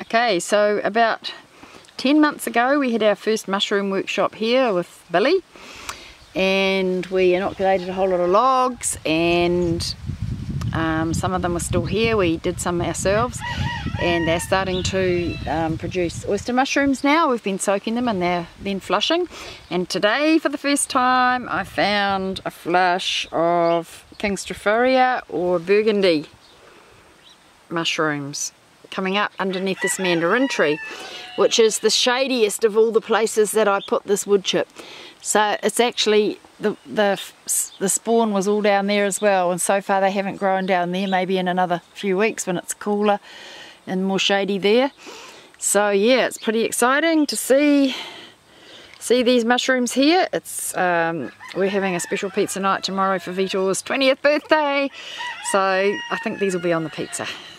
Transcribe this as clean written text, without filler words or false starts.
Okay, so about 10 months ago we had our first mushroom workshop here with Billy, and we inoculated a whole lot of logs, and some of them were still here. We did some ourselves, and they're starting to produce oyster mushrooms now. We've been soaking them and they're then flushing, and today for the first time I found a flush of King Stropharia or burgundy mushrooms coming up underneath this mandarin tree, which is the shadiest of all the places that I put this wood chip. So it's actually the spawn was all down there as well, and so far they haven't grown down there. Maybe in another few weeks when it's cooler and more shady there. So yeah, it's pretty exciting to see these mushrooms here. It's we're having a special pizza night tomorrow for Vitor's 20th birthday, so I think these will be on the pizza.